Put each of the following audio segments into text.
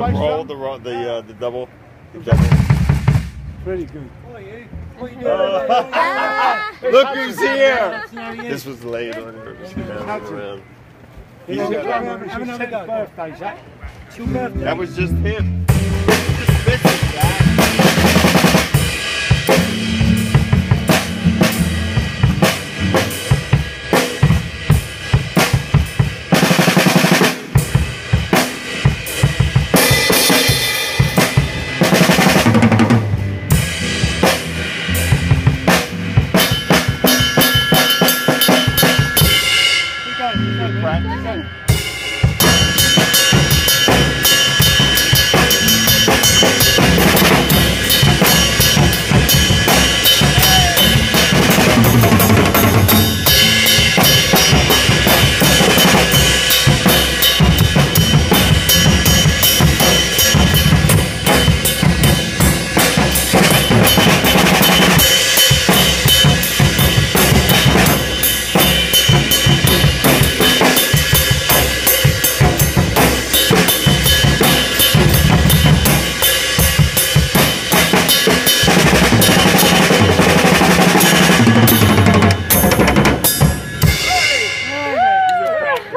roll, the double. Pretty good. Look who's here! This was late on her. Around. He's got another birthday, Zach. It's your birthday. That was just him. Just missing, Zach.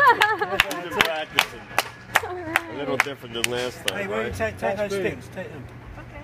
A little different than last time. Hey, where you take those sticks? Take them.